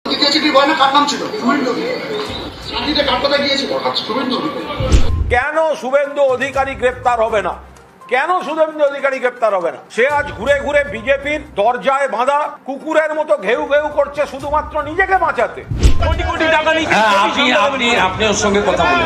কেন শুভেন্দু অধিকারী গ্রেপ্তার হবে না? কেন শুভেন্দু অধিকারী গ্রেপ্তার হবে না? সে আজ ঘুরে ঘুরে বিজেপির দরজায় বাঁধা কুকুরের মতো ঘেউ ঘেউ করছে শুধুমাত্র নিজেকে বাঁচাতে। কোটি কোটি টাকা নিয়ে আপনি ওর সঙ্গে কথা বলেন।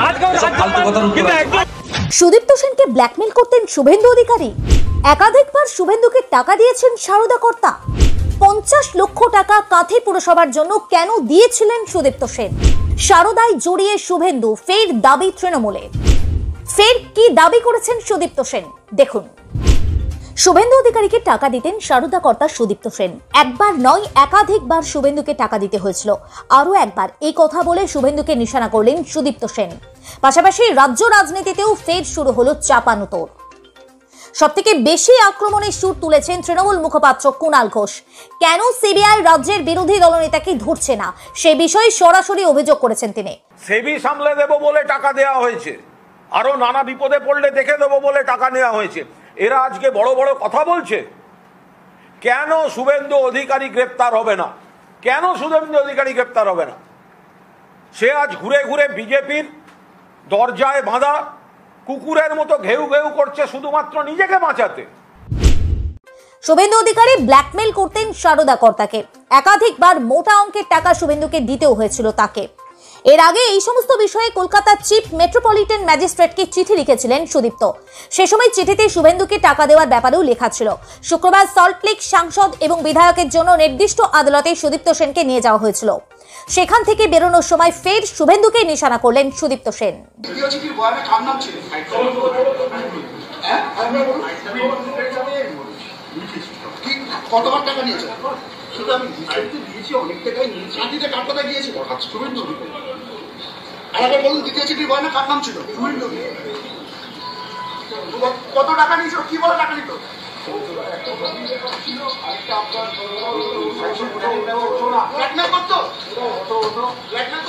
সুদীপ্ত সেনকে ব্ল্যাকমেল করতেন শুভেন্দু অধিকারী। একাধিকবার শুভেন্দুকে টাকা দিয়েছেন সারদা কর্তা। 50 লক্ষ টাকা কাঁথি পুরসভার জন্য কেন দিয়েছিলেন সুদীপ্ত সেন? সারদায় জড়িয়ে শুভেন্দু, ফের দাবি তৃণমূলে। ফের কি দাবি করেছেন সুদীপ্ত সেন দেখুন। শুভেন্দু অধিকারীকে টাকা দিতেন সারদা কর্তা সুদীপ্ত সেন। একবার নয়, একাধিকবার শুভেন্দুকে টাকা দিতে হয়েছিল। আরো একবার এই কথা বলে শুভেন্দুকে নিশানা করলেন সুদীপ্ত সেন। পাশাপাশি রাজ্য রাজনীতিতেও ফের শুরু হলো চাপানুতোর। সবথেকে বেশি আক্রমণের সুর তুলেছেন তৃণমূল মুখপাত্র কুণাল ঘোষ। কেন সিবিআই রাজ্যের বিরোধী দলনেতাকে ধরছে না সে বিষয়ে সরাসরি অভিযোগ করেছেন তিনি। সেবি সামলে দেবো বলে টাকা দেওয়া হয়েছে, আরো নানা বিপদে পড়লে দেখে দেবো বলে টাকা নেওয়া হয়েছে। এরা আজকে বড় বড় কথা বলছে। কেন শুভেন্দু অধিকারী গ্রেপ্তার হবে না? কেন শুভেন্দু অধিকারী গ্রেপ্তার হবে না? সে আজ ঘুরে ঘুরে বিজেপির দরজায় বাঁধা কুকুরের মতো ঘেউ ঘেউ করছে শুধুমাত্র নিজেকে বাঁচাতে। শুভেন্দু অধিকারী ব্ল্যাকমেল করতেন সারদা কর্তাকে। একাধিকবার মোটা অঙ্কের টাকা শুভেন্দুকে দিতেও হয়েছিল তাকে। এর আগে এই সমস্ত বিষয়ে কলকাতার চিফ মেট্রোপলিটন ম্যাজিস্ট্রেটকে চিঠি লিখেছিলেন সুদীপ্ত। সে সময় চিঠিতে শুভেন্দুকে টাকা দেওয়ার ব্যাপারেও লেখা ছিল। শুক্রবার সল্টলেক সাংসদ এবং বিধায়কের জন্য নির্দিষ্ট আদালতে সুদীপ্ত সেনকে নিয়ে যাওয়া হয়েছিল। সেখান থেকে বেরোনোর সময় ফের শুভেন্দুকে নিশানা করলেন সুদীপ্ত সেন। কতবার টাকা নিয়েছে? শুধু আমি দিয়েছি, অনেক টাকাই নিয়েছি। শান্তিতে কার কথা গিয়েছিল? শুভেন্দু অধিকারী। আরেকবার বলুন, দ্বিতীয় চিঠির বয়ানে কার নাম ছিল? শুভেন্দু অধিকারী। কত টাকা নিয়েছিল? কি বলে টাকা নিত? ব্ল্যাকমেল করতো?